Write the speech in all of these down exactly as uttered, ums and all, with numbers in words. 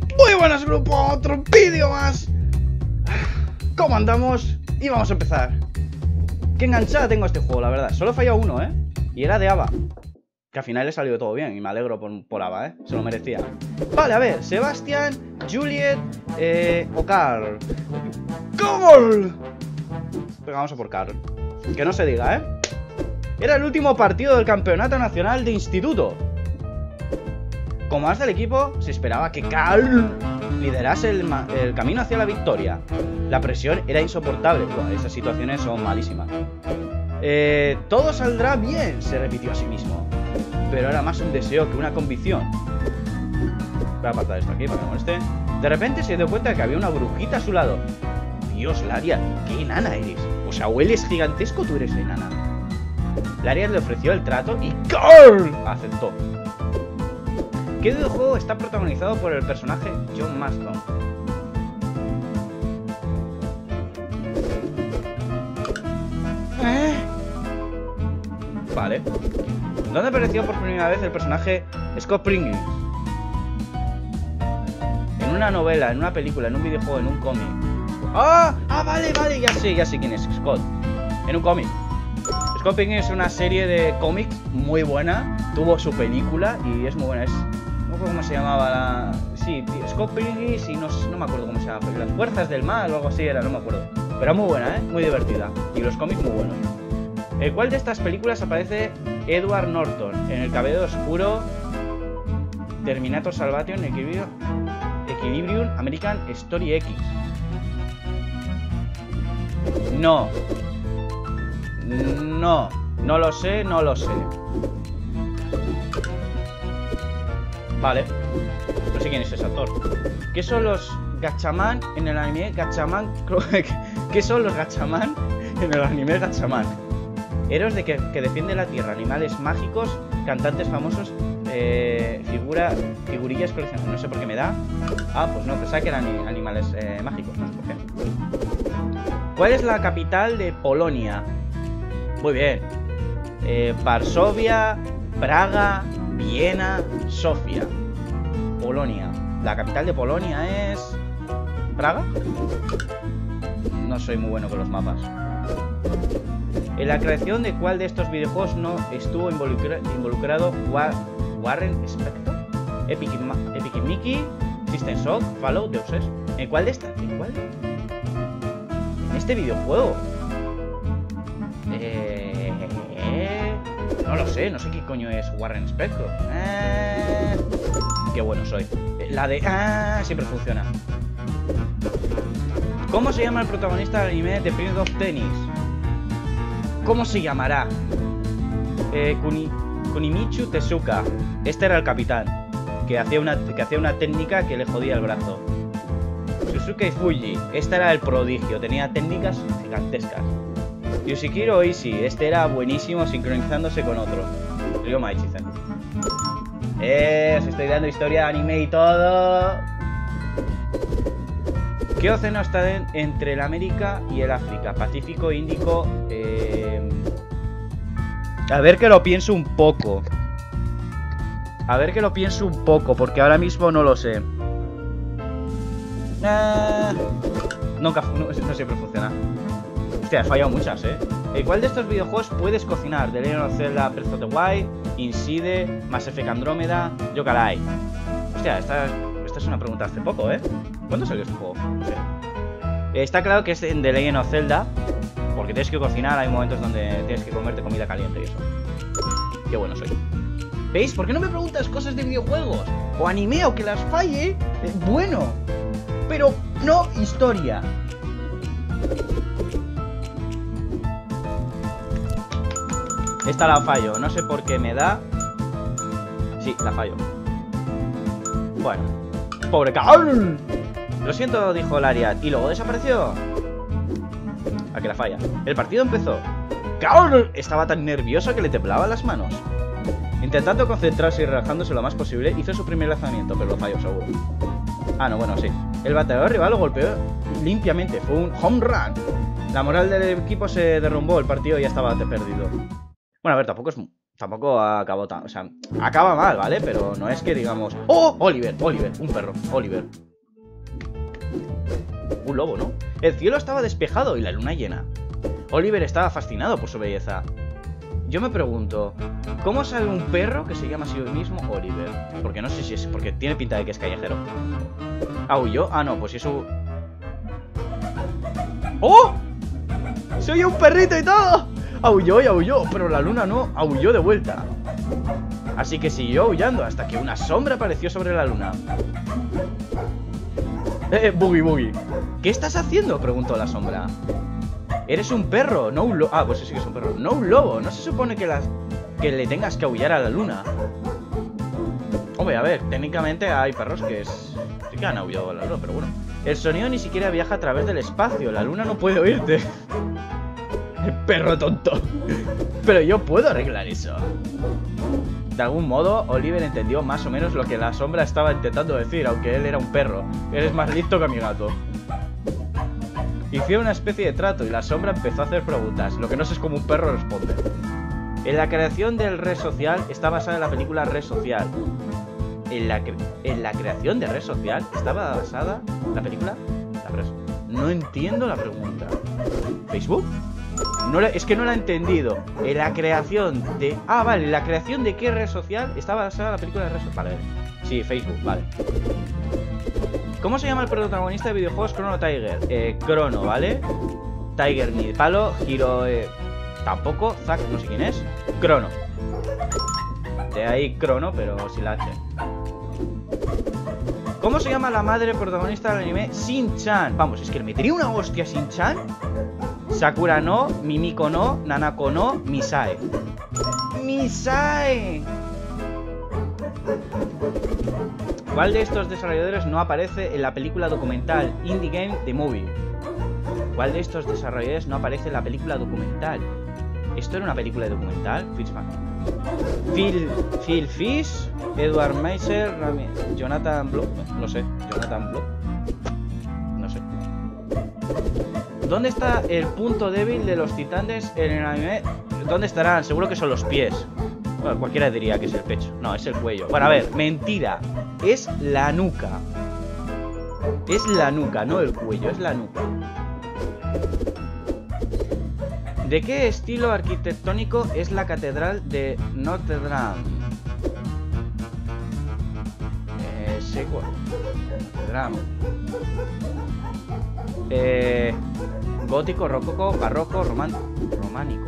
Muy buenas, grupo, otro vídeo más. ¿Cómo andamos? Y vamos a empezar. Qué enganchada tengo a este juego, la verdad. Solo he fallado uno, ¿eh? Y era de Ava. Que al final le salió todo bien y me alegro por, por Ava, ¿eh? Se lo merecía. Vale, a ver, Sebastián, Juliet, eh, o Carl. ¡Carl! Venga, vamos a por Carl. Que no se diga, ¿eh? Era el último partido del campeonato nacional de instituto. Como as del equipo, se esperaba que Carl liderase el, el camino hacia la victoria. La presión era insoportable. Bueno, esas situaciones son malísimas. Eh, todo saldrá bien, se repitió a sí mismo. Pero era más un deseo que una convicción. Voy a apartar esto aquí para que no moleste. De repente se dio cuenta de que había una brujita a su lado. Dios, Laria, qué enana eres. O sea, o él es gigantesco, tú eres enana. Laria le ofreció el trato y Carl aceptó. ¿Qué videojuego está protagonizado por el personaje John Marston? ¿Eh? Vale. ¿Dónde apareció por primera vez el personaje Scott Pilgrim? En una novela, en una película, en un videojuego, en un cómic. ¡Ah! ¡Ah, vale, vale! Ya sé, ya sé quién es Scott. En un cómic. Scott Pilgrim es una serie de cómics muy buena. Tuvo su película y es muy buena. Es... no sé cómo se llamaba la... sí, Scott Pilgrim y no, no me acuerdo cómo se llama. Las fuerzas del mal o algo así era, no me acuerdo. Pero era muy buena, ¿eh? Muy divertida. Y los cómics muy buenos. ¿En cuál de estas películas aparece Edward Norton? En El Caballero Oscuro, Terminator Salvation, Equilibrium, Equilibrium, American Story X. No. No. No lo sé, no lo sé. Vale. No sé quién es ese actor. ¿Qué son los Gatchaman en el anime Gatchaman? ¿Qué son los Gatchaman en el anime Gatchaman? Héroes de que, que defienden la tierra, animales mágicos, cantantes famosos, eh, figura, figurillas coleccionables. No sé por qué me da. Ah, pues no, pensaba que eran animales eh, mágicos, no sé por qué. ¿Cuál es la capital de Polonia? Muy bien. Eh, Varsovia, Praga, Viena, Sofía. Polonia. La capital de Polonia es... ¿Praga? No soy muy bueno con los mapas. En la creación de cuál de estos videojuegos no estuvo involucra involucrado War Warren Spector, Epic, Epic Mickey, System Shock, Fallout, Deus Ex. ¿En cuál de estas? ¿En cuál? En este videojuego. Eh, eh, no lo sé, no sé qué coño es Warren Spector. Eh, qué bueno soy. La de... ah, siempre funciona. ¿Cómo se llama el protagonista del anime de Prince of Tennis? ¿Cómo se llamará? Eh, Kuni, Kunimichu Tezuka. Este era el capitán, que hacía, una, que hacía una técnica que le jodía el brazo. Suzuki Fuji. Este era el prodigio, tenía técnicas gigantescas. Yoshikiro Ishii. Este era buenísimo sincronizándose con otro. Ryoma Ichizen. Eh, os estoy dando historia de anime y todo. ¿Qué océano está en, entre el América y el África? Pacífico, Índico... Eh... A ver que lo pienso un poco. A ver que lo pienso un poco, porque ahora mismo no lo sé. Eh... Nunca... No, no siempre funciona. Hostia, has fallado muchas, ¿eh? ¿En cuál de estos videojuegos puedes cocinar? The Legend of Zelda Breath of the Wild, Inside, Mass Effect Andrómeda, Yooka-Laylee. Hostia, esta... esta es una pregunta hace poco, ¿eh? ¿Cuándo salió este juego? No sé. Eh, está claro que es en The Legend of Zelda, porque tienes que cocinar, hay momentos donde tienes que comerte comida caliente y eso. Qué bueno soy. ¿Veis? ¿Por qué no me preguntas cosas de videojuegos? O anime, o que las falle. Eh, bueno, pero no historia. Esta la fallo, no sé por qué me da. Sí, la fallo. Bueno. ¡Pobre Carl! Lo siento, dijo Lariat. ¿Y luego desapareció? A que la falla. El partido empezó. Carl estaba tan nervioso que le temblaban las manos. Intentando concentrarse y relajándose lo más posible, hizo su primer lanzamiento, pero lo falló seguro. Ah, no, bueno, sí. El bateador rival lo golpeó limpiamente. Fue un home run. La moral del equipo se derrumbó. El partido ya estaba perdido. Bueno, a ver, tampoco es tampoco acabó tan... O sea, acaba mal, ¿vale? Pero no es que digamos... ¡Oh! Oliver, Oliver, un perro, Oliver. Un lobo, ¿no? El cielo estaba despejado y la luna llena. Oliver estaba fascinado por su belleza. Yo me pregunto, ¿cómo sabe un perro que se llama así mismo Oliver? Porque no sé si es... Porque tiene pinta de que es callejero. ¿Aulló? Ah, no, pues eso... ¡Oh! ¡Soy un perrito y todo! Aulló y aulló, pero la luna no, aulló de vuelta. Así que siguió aullando hasta que una sombra apareció sobre la luna. Eh, Boogie Boogie. ¿Qué estás haciendo? Preguntó la sombra. Eres un perro, no un lobo. Ah, pues sí que es un perro. No un lobo, no se supone que, las... que le tengas que aullar a la luna. Hombre, a ver, técnicamente hay perros que es... sí que han aullado a la luna, pero bueno. El sonido ni siquiera viaja a través del espacio. La luna no puede oírte. Perro tonto. Pero yo puedo arreglar eso. De algún modo, Oliver entendió más o menos lo que la sombra estaba intentando decir, aunque él era un perro. Eres más listo que mi gato. Hicieron una especie de trato y la sombra empezó a hacer preguntas. Lo que no sé es cómo un perro responde. En la creación del Red Social está basada en la película Red Social. En la, en la creación de Red Social estaba basada la película... La pres... No entiendo la pregunta. ¿Facebook? No la... Es que no la he entendido. En la creación de... Ah, vale, la creación de qué red social estaba basada en la película de Red Social. Vale, sí, Facebook, vale. ¿Cómo se llama el protagonista de videojuegos Chrono Tiger? Eh, Chrono, ¿vale? Tiger ni de palo, Hiro... Eh... Tampoco, Zack, no sé quién es. Chrono. De ahí Chrono, pero sin la H. ¿Cómo se llama la madre protagonista del anime? Shin-chan. Vamos, es que le metería una hostia a Shin-chan. Sakura no, Mimiko no, Nanako no, Misae. ¡Misae! ¿Cuál de estos desarrolladores no aparece en la película documental Indie Game The Movie? ¿Cuál de estos desarrolladores no aparece en la película documental? ¿Esto era una película documental? Fitzman. Phil, Phil Fish, Edward Meiser, Rami, Jonathan Block, no sé, Jonathan Block, no sé. ¿Dónde está el punto débil de los titanes en el anime? ¿Dónde estarán? Seguro que son los pies. Bueno, cualquiera diría que es el pecho. No, es el cuello. Bueno, a ver, mentira. Es la nuca. Es la nuca, no el cuello, es la nuca. ¿De qué estilo arquitectónico es la catedral de Notre Dame? Eh, sé cuál. Notre Dame. Eh, gótico, rococó, barroco, román románico.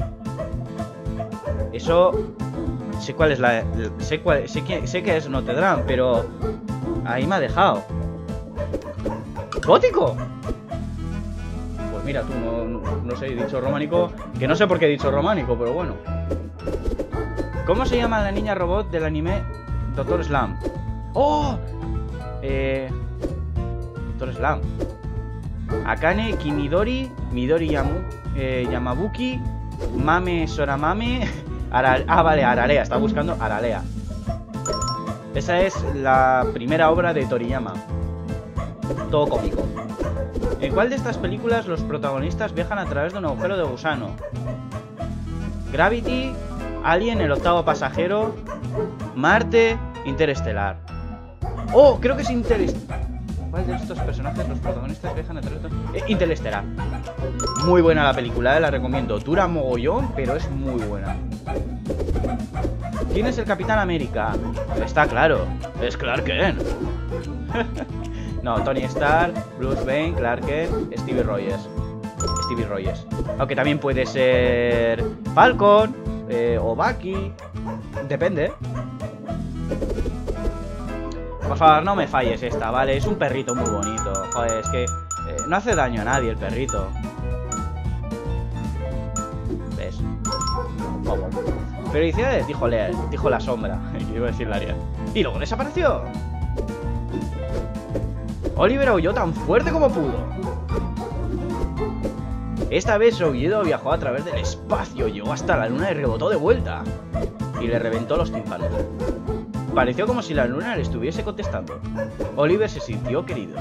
Eso... Sé cuál es la... Sé, cuál, sé, que, sé que es Notre Dame, pero... Ahí me ha dejado. ¿Gótico? Pues mira tú, no, no, no sé, he dicho románico. Que no sé por qué he dicho románico, pero bueno. ¿Cómo se llama la niña robot del anime Doctor Slam? ¡Oh! Eh... Doctor Slam. Akane, Kimidori, Midori Yamu, eh, Yamabuki, Mame Soramame, Ara... Ah, vale, Aralea, está buscando Aralea. Esa es la primera obra de Toriyama. Todo cómico. ¿En cuál de estas películas los protagonistas viajan a través de un agujero de gusano? Gravity, Alien, el octavo pasajero, Marte, Interestelar. ¡Oh! Creo que es Interestelar. ¿Cuál de estos personajes los protagonistas viajan a través de... Eh, Interestelar. Muy buena la película, eh, la recomiendo. Dura mogollón, pero es muy buena. ¿Quién es el Capitán América? Está claro, es Clark Kent. No, Tony Stark, Bruce Wayne, Clark Kent, Stevie Rogers. Stevie Rogers. Aunque también puede ser Falcon, eh, o Bucky. Depende. Por favor, no me falles esta, ¿vale? Es un perrito muy bonito. Joder, es que eh, no hace daño a nadie el perrito. ¿Ves? ¿Cómo? Felicidades, dijo Leal, dijo la sombra. Iba a decir la Ariel. Y luego desapareció. Oliver aulló tan fuerte como pudo. Esta vez su aullido viajó a través del espacio, llegó hasta la luna y rebotó de vuelta. Y le reventó los tímpanos. Pareció como si la luna le estuviese contestando. Oliver se sintió querido.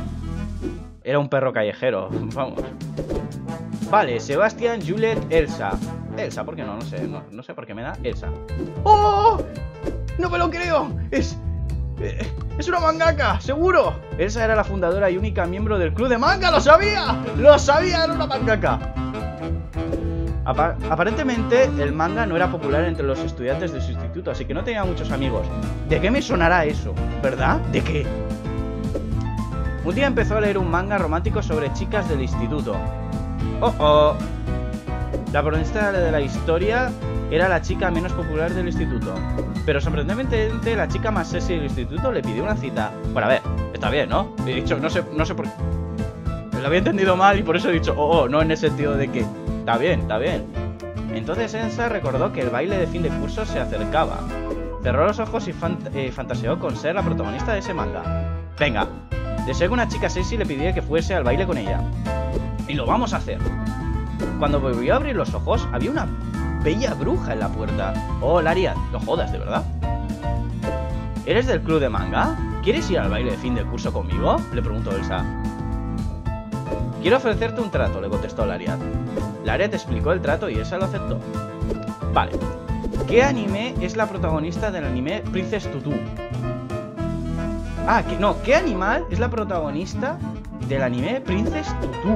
Era un perro callejero, vamos. Vale, Sebastián, Juliet, Elsa. Elsa, ¿por qué no? No sé, no, no sé por qué me da Elsa. ¡Oh! ¡No me lo creo! Es... ¡Es una mangaka! ¡Seguro! Elsa era la fundadora y única miembro del club de manga. ¡Lo sabía! ¡Lo sabía! ¡Era una mangaka! Apa aparentemente el manga no era popular entre los estudiantes de su instituto, así que no tenía muchos amigos. ¿De qué me sonará eso? ¿Verdad? ¿De qué? Un día empezó a leer un manga romántico sobre chicas del instituto. ¡Oh, oh! La protagonista de la historia era la chica menos popular del instituto. Pero sorprendentemente la chica más sexy del instituto le pidió una cita. Bueno, a ver, está bien, ¿no? He dicho, no sé, no sé por qué. Lo había entendido mal y por eso he dicho, oh, oh, no en el sentido de que... Está bien, está bien. Entonces Elsa recordó que el baile de fin de curso se acercaba. Cerró los ojos y fant eh, fantaseó con ser la protagonista de ese manga. Venga, deseó que una chica sexy le pidiera que fuese al baile con ella. Y lo vamos a hacer. Cuando volvió a abrir los ojos, había una bella bruja en la puerta. Oh, Laria, no jodas, ¿de verdad? ¿Eres del club de manga? ¿Quieres ir al baile de fin de curso conmigo? Le preguntó Elsa. Quiero ofrecerte un trato, le contestó Lariat. Lariat explicó el trato y Elsa lo aceptó. Vale. ¿Qué anime es la protagonista del anime Princess Tutu? Ah, que, no, ¿qué animal es la protagonista del anime Princess Tutu?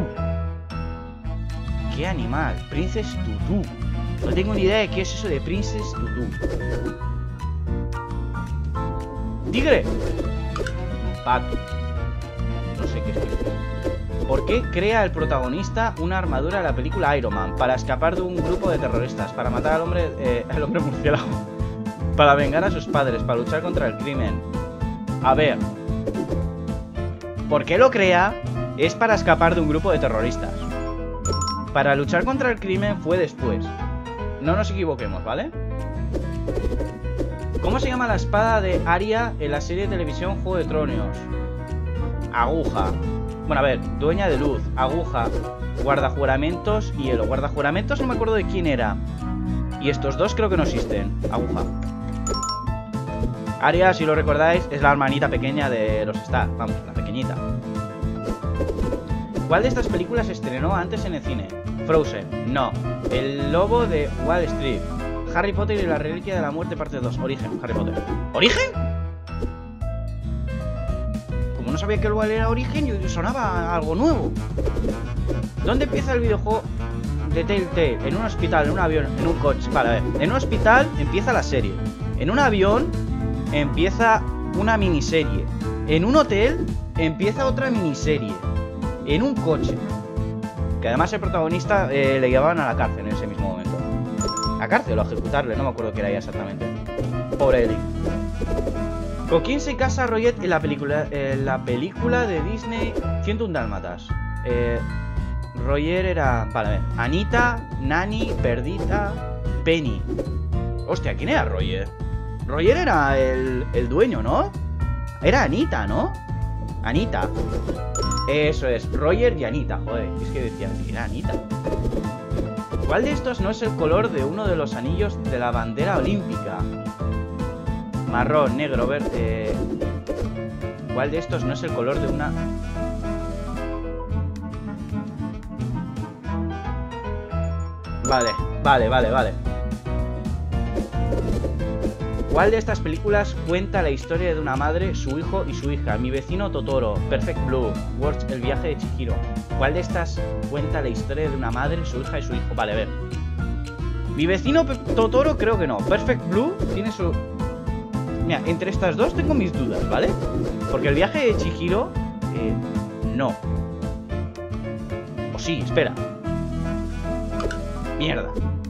¿Qué animal? Princess Tutu. No tengo ni idea de qué es eso de Princess Tutu. ¡Tigre! Pato. No sé qué es esto. ¿Por qué crea el protagonista una armadura en la película Iron Man? Para escapar de un grupo de terroristas, para matar al hombre, eh, al hombre murciélago, para vengar a sus padres, para luchar contra el crimen. A ver, ¿por qué lo crea? Es para escapar de un grupo de terroristas. Para luchar contra el crimen fue después. No nos equivoquemos, ¿vale? ¿Cómo se llama la espada de Arya en la serie de televisión Juego de Tronos? Aguja. Bueno, a ver, dueña de luz, aguja, guardajuramentos y hielo. Guardajuramentos no me acuerdo de quién era. Y estos dos creo que no existen. Aguja. Arya, si lo recordáis, es la hermanita pequeña de los Stark. Vamos, la pequeñita. ¿Cuál de estas películas se estrenó antes en el cine? Frozen. No. El lobo de Wall Street. Harry Potter y la reliquia de la muerte parte dos. Origen. Harry Potter. ¿Origen? No sabía que el Wall era Origen y sonaba algo nuevo. ¿Dónde empieza el videojuego de Telltale? En un hospital, en un avión, en un coche. Vale, a ver. En un hospital empieza la serie. En un avión empieza una miniserie. En un hotel empieza otra miniserie. En un coche. Que además el protagonista eh, le llevaban a la cárcel en ese mismo momento. ¿A cárcel o a ejecutarle? No me acuerdo qué era ya exactamente. Pobre Eli. ¿Con quién se casa Roget en la película, en la película de Disney ciento uno Dálmatas? Eh, Roger era... Vale, a ver. Anita, Nani, Perdita, Penny. Hostia, ¿quién era Roger? Roger era el, el dueño, ¿no? Era Anita, ¿no? Anita. Eso es, Roger y Anita. Joder, es que decía que era Anita. ¿Cuál de estos no es el color de uno de los anillos de la bandera olímpica? Marrón, negro, verde. ¿Cuál de estos no es el color de una... Vale, vale, vale, vale. ¿Cuál de estas películas cuenta la historia de una madre, su hijo y su hija? Mi vecino Totoro, Perfect Blue, Words, el viaje de Chihiro. ¿Cuál de estas cuenta la historia de una madre, su hija y su hijo? Vale, a ver. Mi vecino Totoro creo que no. Perfect Blue tiene su... Mira, entre estas dos tengo mis dudas, ¿vale? Porque el viaje de Chihiro... Eh, no. O sí, espera. Mierda.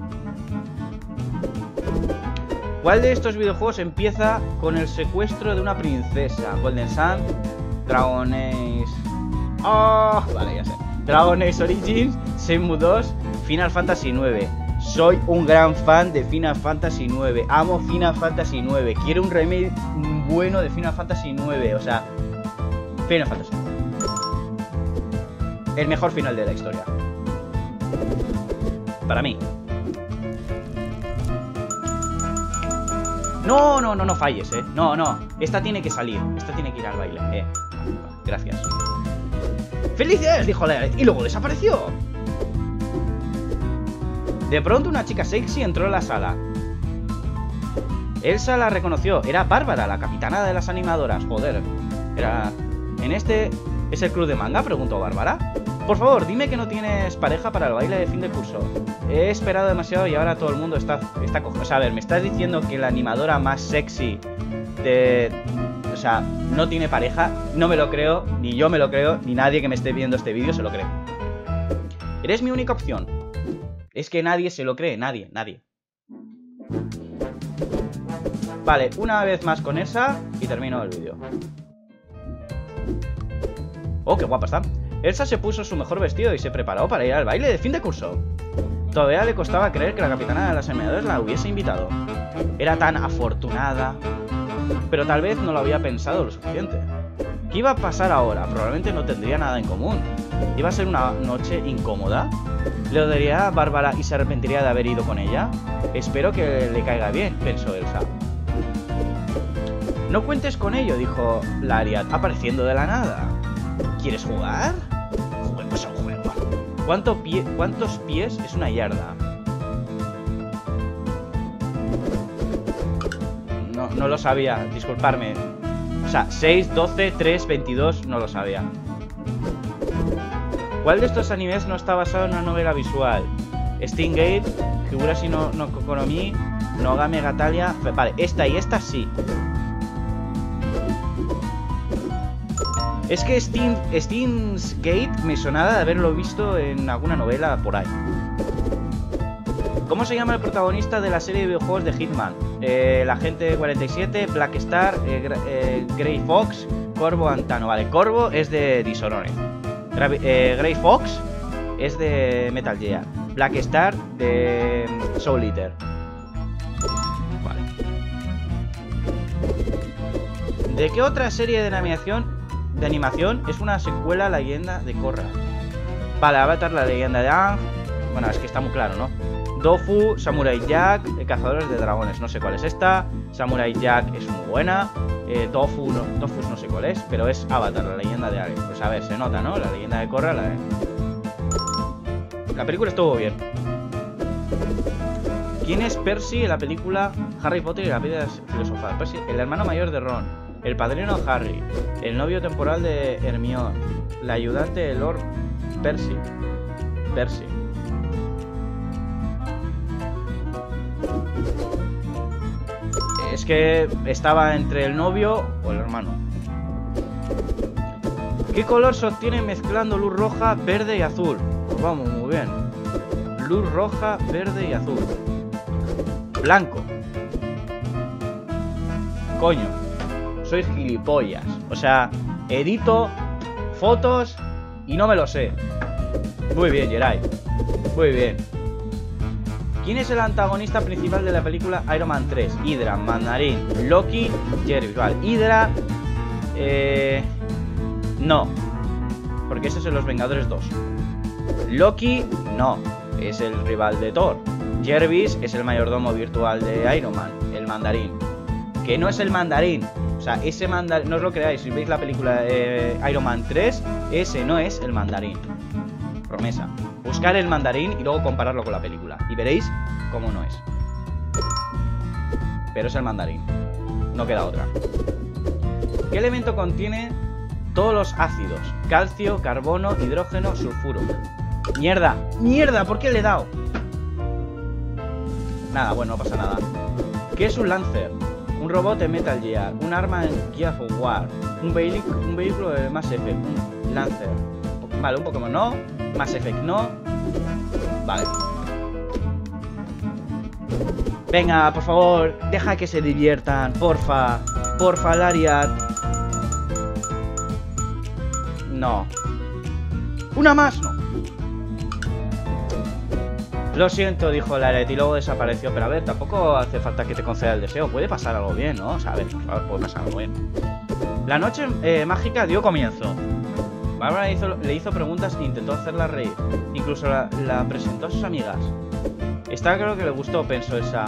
¿Cuál de estos videojuegos empieza con el secuestro de una princesa? Golden Sun, Dragon Age... Oh, vale, ya sé. Dragon Age Origins, Shenmue dos, Final Fantasy nueve. Soy un gran fan de Final Fantasy nueve. Amo Final Fantasy nueve. Quiero un remake bueno de Final Fantasy nueve. O sea, Final Fantasy. El mejor final de la historia. Para mí. No, no, no, no falles, eh. No, no. Esta tiene que salir. Esta tiene que ir al baile. Eh. Gracias. ¡Felicidades! Dijo Lea. Y luego desapareció. De pronto una chica sexy entró en la sala. Elsa la reconoció. Era Bárbara, la capitana de las animadoras. Joder. Era... ¿En este es el club de manga?, preguntó Bárbara. Por favor, dime que no tienes pareja para el baile de fin de curso. He esperado demasiado y ahora todo el mundo está... está co... O sea, a ver, ¿me estás diciendo que la animadora más sexy de... O sea, no tiene pareja? No me lo creo, ni yo me lo creo, ni nadie que me esté viendo este vídeo se lo cree. Eres mi única opción. Es que nadie se lo cree, nadie, nadie. Vale, una vez más con esa y termino el vídeo. Oh, qué guapa está. Elsa se puso su mejor vestido y se preparó para ir al baile de fin de curso. Todavía le costaba creer que la capitana de las animadoras la hubiese invitado. Era tan afortunada. Pero tal vez no lo había pensado lo suficiente. ¿Qué iba a pasar ahora? Probablemente no tendría nada en común. ¿Iba a ser una noche incómoda? ¿Le odiaría a Bárbara y se arrepentiría de haber ido con ella? Espero que le caiga bien, pensó Elsa. No cuentes con ello, dijo Lariat, apareciendo de la nada. ¿Quieres jugar? Juguemos al juego. ¿Cuánto pie, ¿Cuántos pies es una yarda? No, no lo sabía, disculparme. O sea, seis, doce, tres, veintidós, no lo sabía. ¿Cuál de estos animes no está basado en una novela visual? Steingate, Higurashi no, no Kokonomi, Nogame Gatalia... Vale, esta y esta sí. Es que Steam, Steins Gate me sonaba de haberlo visto en alguna novela por ahí. ¿Cómo se llama el protagonista de la serie de videojuegos de Hitman? Eh, el agente cuarenta y siete, Black Star, eh, eh, Grey Fox, Corvo Antano. Vale, Corvo es de Dishonored. Eh, Grey Fox es de Metal Gear. Black Star de Soul Eater. Vale. ¿De qué otra serie de animación, de animación es una secuela a la leyenda de Korra? Vale, Avatar, la leyenda de Aang. Bueno, es que está muy claro, ¿no? Dofu, Samurai Jack, eh, Cazadores de Dragones. No sé cuál es esta. Samurai Jack es muy buena. Eh, Tofu, no, Tofu no sé cuál es, pero es Avatar, la leyenda de Aang. Pues a ver, se nota, ¿no? La leyenda de Korra, la, eh. la película estuvo bien. ¿Quién es Percy en la película Harry Potter y la piedra filosofal? Percy, el hermano mayor de Ron, el padrino de Harry, el novio temporal de Hermione, la ayudante de Lord Percy. Percy. Es que estaba entre el novio o el hermano. ¿Qué color se obtiene mezclando luz roja, verde y azul? Pues vamos, muy bien. Luz roja, verde y azul. Blanco. Coño, soy gilipollas. O sea, edito fotos y no me lo sé. Muy bien, Jerai. Muy bien. ¿Quién es el antagonista principal de la película Iron Man tres? Hydra, Mandarín, Loki, Jarvis. Vale, Hydra... Eh... No. Porque ese es en Los Vengadores dos. Loki, no. Es el rival de Thor. Jarvis es el mayordomo virtual de Iron Man, el Mandarín. Que no es el Mandarín. O sea, ese Mandarín... No os lo creáis, si veis la película eh, Iron Man tres, ese no es el Mandarín. Promesa. Buscar el Mandarín y luego compararlo con la película. Y veréis cómo no es. Pero es el Mandarín. No queda otra. ¿Qué elemento contiene todos los ácidos? Calcio, carbono, hidrógeno, sulfuro. ¡Mierda! ¡Mierda! ¿Por qué le he dado? Nada, bueno, no pasa nada. ¿Qué es un Lancer? Un robot en Metal Gear. Un arma en Gears of War. Un, un vehículo de Mass Effect. Un Lancer. Vale, un Pokémon no. Mass Effect no. Vale. Venga, por favor, deja que se diviertan. Porfa. Porfa, Lariat. No. Una más, no. Lo siento, dijo Lariat y luego desapareció. Pero a ver, tampoco hace falta que te conceda el deseo. Puede pasar algo bien, ¿no? O sea, a ver, por favor, puede pasar algo bien. La noche eh, mágica dio comienzo. Bárbara hizo, le hizo preguntas e intentó hacerla reír. Incluso la, la presentó a sus amigas. Está claro que le gustó, pensó Elsa.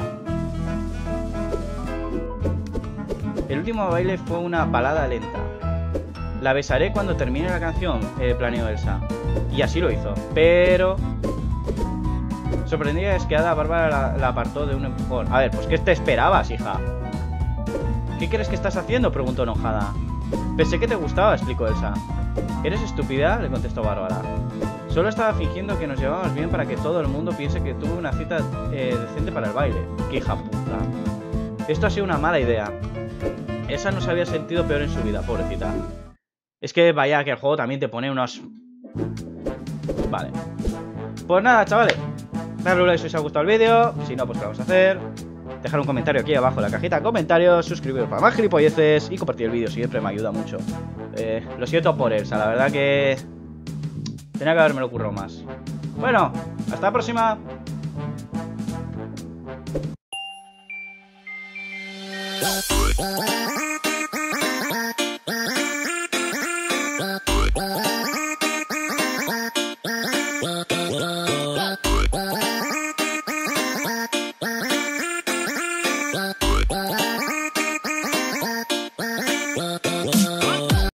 El último baile fue una balada lenta. La besaré cuando termine la canción, eh, planeó Elsa. Y así lo hizo. Pero... Sorprendida es que Hada Bárbara la, la apartó de un empujón. A ver, pues ¿qué te esperabas, hija? ¿Qué crees que estás haciendo? Preguntó enojada. Pensé que te gustaba, explicó Elsa. ¿Eres estúpida? Le contestó Bárbara. Solo estaba fingiendo que nos llevábamos bien para que todo el mundo piense que tuve una cita eh, decente para el baile. ¡Qué hija puta! Esto ha sido una mala idea. Elsa no se había sentido peor en su vida, pobrecita. Es que vaya que el juego también te pone unos... Vale. Pues nada, chavales. Darle un like si os ha gustado el vídeo. Si no, pues ¿qué vamos a hacer? Dejar un comentario aquí abajo en la cajita de comentarios. Suscribiros para más gilipolleces. Y compartir el vídeo, siempre me ayuda mucho. eh, Lo siento por Elsa, la verdad que... tenía que haberme lo currado más. Bueno, hasta la próxima. Bye.